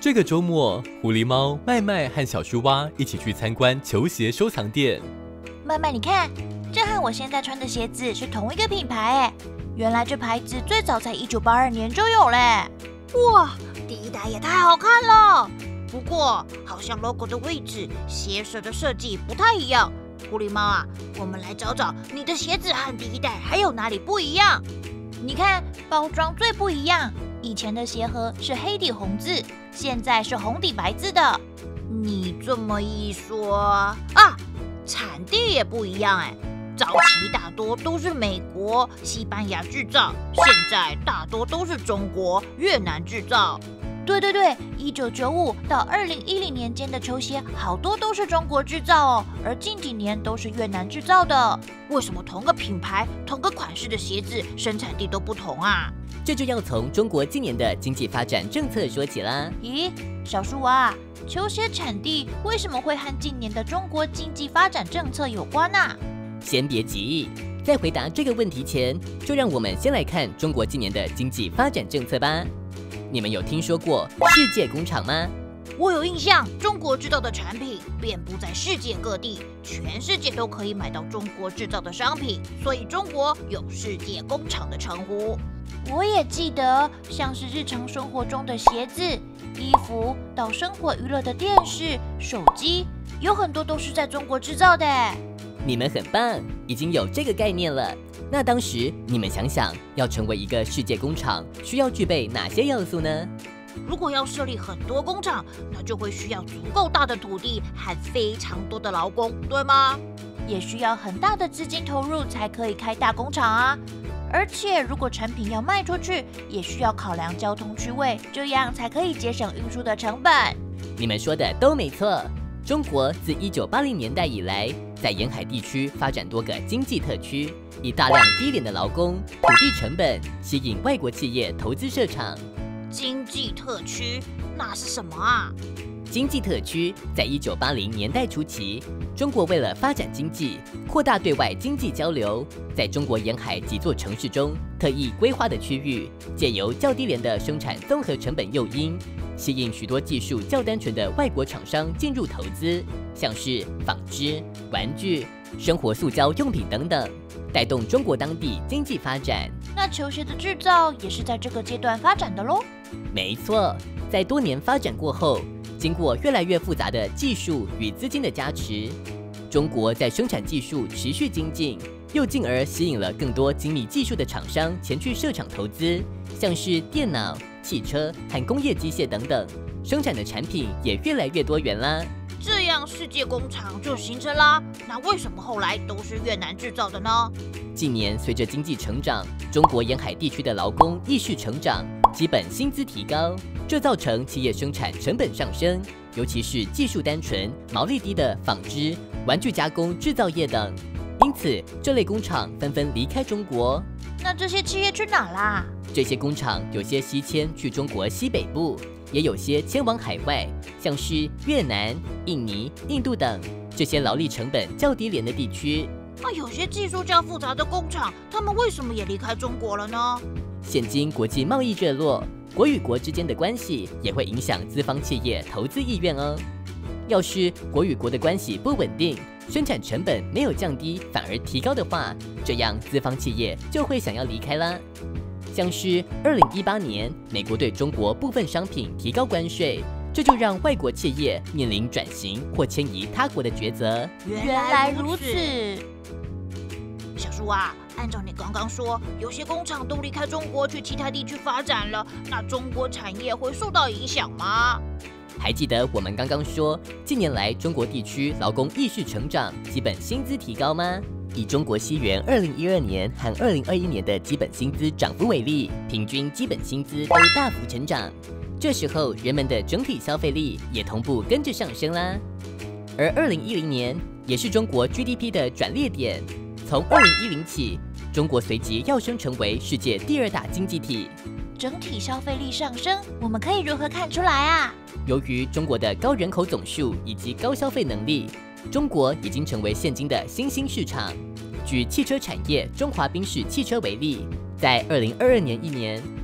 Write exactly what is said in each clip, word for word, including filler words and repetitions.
这个周末，狐狸猫麦麦和小树蛙一起去参观球鞋收藏店。 麦麦，你看，这和我现在穿的鞋子是同一个品牌哎。原来这牌子最早在一九八二年就有嘞。 哇，第一代也太好看了。不过，好像 logo 的位置、鞋舌的设计不太一样。狐狸猫啊，我们来找找你的鞋子和第一代还有哪里不一样。 你看，包装最不一样。以前的鞋盒是黑底红字，现在是红底白字的。 你这么一说啊，产地也不一样哎。早期大多都是美国、西班牙制造，现在大多都是中国、越南制造。 对对对，一九九五到二零一零年间的球鞋，好多都是中国制造哦，而近几年都是越南制造的。 为什么同个品牌、同个款式的鞋子生产地都不同啊？ 这就要从中国今年的经济发展政策说起啦。 咦，小树蛙，球鞋产地为什么会和今年的中国经济发展政策有关啊？ 先别急，在回答这个问题前，就让我们先来看中国今年的经济发展政策吧。你们有听说过世界工厂吗？ 我有印象，中国制造的产品遍布在世界各地，全世界都可以买到中国制造的商品，所以中国有世界工厂的称呼。 我也记得，像是日常生活中的鞋子、衣服，到生活娱乐的电视、手机，有很多都是在中国制造的。 你们很棒，已经有这个概念了。那当时你们想想，要成为一个世界工厂，需要具备哪些要素呢？ 如果要设立很多工厂，那就会需要足够大的土地和非常多的劳工，对吗？ 也需要很大的资金投入才可以开大工厂啊。而且如果产品要卖出去，也需要考量交通区位，这样才可以节省运输的成本。 你们说的都没错。中国自一九八零年代以来，在沿海地区发展多个经济特区，以大量低廉的劳工、土地成本吸引外国企业投资设厂。 经济特区那是什么啊？ 经济特区在一九八零年代初期，中国为了发展经济、扩大对外经济交流，在中国沿海几座城市中特意规划的区域，借由较低廉的生产综合成本诱因，吸引许多技术较单纯的外国厂商进入投资，像是纺织、玩具、生活塑胶用品等等，带动中国当地经济发展。 那球鞋的制造也是在这个阶段发展的咯？ 没错，在多年发展过后，经过越来越复杂的技术与资金的加持，中国在生产技术持续精进，又进而吸引了更多精密技术的厂商前去设厂投资，像是电脑、汽车和工业机械等等，生产的产品也越来越多元啦。 这样世界工厂就形成啦。那为什么后来都是越南制造的呢？ 近年随着经济成长，中国沿海地区的劳工亦是成长，基本薪资提高，这造成企业生产成本上升，尤其是技术单纯、毛利低的纺织、玩具加工制造业等。因此，这类工厂纷纷离开中国。 那这些企业去哪啦？ 这些工厂有些西迁去中国西北部，也有些迁往海外，像是越南、印尼、印度等这些劳力成本较低廉的地区。 那有些技术较复杂的工厂，他们为什么也离开中国了呢？ 现今国际贸易热络，国与国之间的关系也会影响资方企业投资意愿哦。要是国与国的关系不稳定，生产成本没有降低，反而提高的话，这样资方企业就会想要离开啦。像是二零一八年，美国对中国部分商品提高关税，这就让外国企业面临转型或迁移他国的抉择。 原来如此。 小树啊，按照你刚刚说，有些工厂都离开中国去其他地区发展了，那中国产业会受到影响吗？ 还记得我们刚刚说，近年来中国地区劳工意识成长，基本薪资提高吗？以中国西元二零一二年和二零二一年的基本薪资涨幅为例，平均基本薪资都大幅成长。这时候，人们的整体消费力也同步跟着上升啦。而二零一零年也是中国 G D P 的转捩点，从二零一零起，中国随即跃升成为世界第二大经济体。 整体消费力上升，我们可以如何看出来啊？ 由于中国的高人口总数以及高消费能力，中国已经成为现今的新兴市场。举汽车产业中华宾士汽车为例，在二零二二年一年，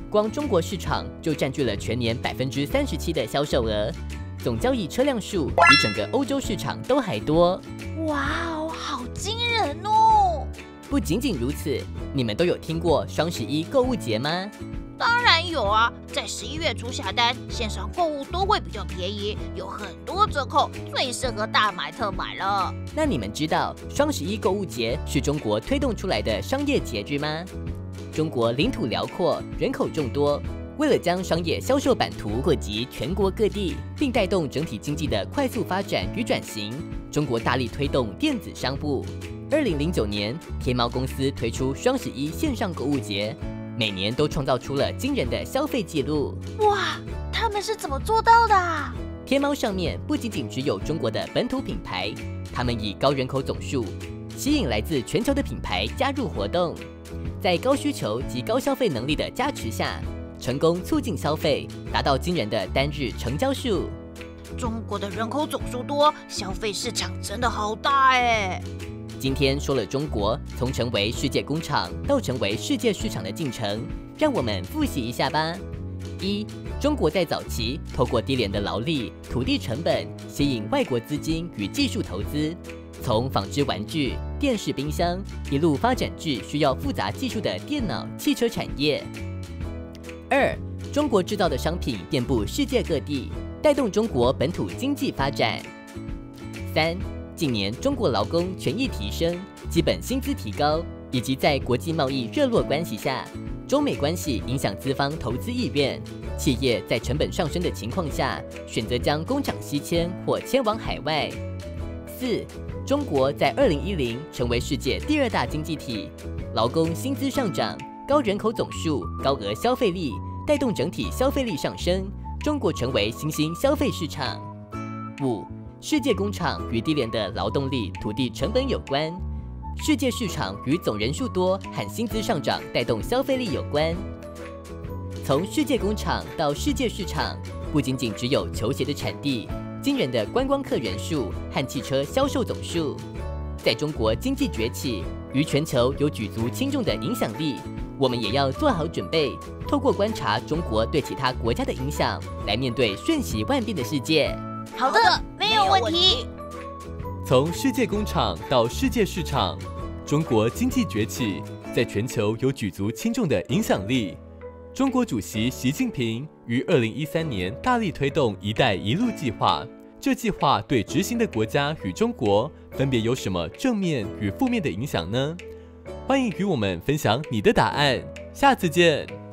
光中国市场就占据了全年百分之三十七的销售额，总交易车辆数比整个欧洲市场都还多。 哇哦，好惊人哦！ 不仅仅如此，你们都有听过双十一购物节吗？ 当然有啊，在十一月初下单，线上购物都会比较便宜，有很多折扣，最适合大买特买了。 那你们知道双十一购物节是中国推动出来的商业节日吗？中国领土辽阔，人口众多，为了将商业销售版图扩及全国各地，并带动整体经济的快速发展与转型，中国大力推动电子商务。二零零九年，天猫公司推出双十一线上购物节，每年都创造出了惊人的消费记录。 哇，他们是怎么做到的啊？ 天猫上面不仅仅只有中国的本土品牌，他们以高人口总数吸引来自全球的品牌加入活动，在高需求及高消费能力的加持下，成功促进消费，达到惊人的单日成交数。 中国的人口总数多，消费市场真的好大哎。 今天说了中国从成为世界工厂到成为世界市场的进程，让我们复习一下吧。一、中国在早期透过低廉的劳力、土地成本，吸引外国资金与技术投资，从纺织玩具、电视、冰箱一路发展至需要复杂技术的电脑、汽车产业。二、中国制造的商品遍布世界各地，带动中国本土经济发展。三、近年中国劳工权益提升，基本薪资提高，以及在国际贸易热络关系下，中美关系影响资方投资意愿，企业在成本上升的情况下，选择将工厂西迁或迁往海外。四、中国在二零一零成为世界第二大经济体，劳工薪资上涨，高人口总数、高额消费力带动整体消费力上升，中国成为新兴消费市场。五、世界工厂与低廉的劳动力、土地成本有关，世界市场与总人数多和薪资上涨带动消费力有关。从世界工厂到世界市场，不仅仅只有球鞋的产地，惊人的观光客人数和汽车销售总数。在中国经济崛起，于全球有举足轻重的影响力，我们也要做好准备，透过观察中国对其他国家的影响，来面对瞬息万变的世界。 好的，没有问题。 从世界工厂到世界市场，中国经济崛起，在全球有举足轻重的影响力。中国主席习近平于二零一三年大力推动“一带一路”计划，这计划对执行的国家与中国分别有什么正面与负面的影响呢？欢迎与我们分享你的答案，下次见。